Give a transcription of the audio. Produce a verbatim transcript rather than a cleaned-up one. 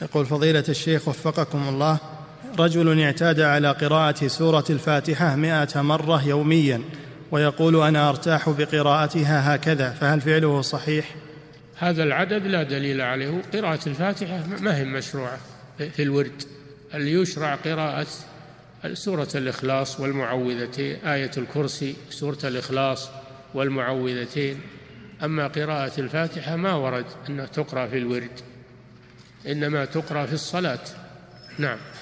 يقول فضيلة الشيخ وفقكم الله، رجل اعتاد على قراءة سورة الفاتحة مئة مرة يوميا ويقول أنا أرتاح بقراءتها هكذا، فهل فعله صحيح؟ هذا العدد لا دليل عليه. قراءة الفاتحة ما هي مشروعة في الورد، اللي يشرع قراءة سورة الإخلاص والمعوذتين، آية الكرسي، سورة الإخلاص والمعوذتين. أما قراءة الفاتحة ما ورد أنها تقرأ في الورد، إنما تقرأ في الصلاة. نعم.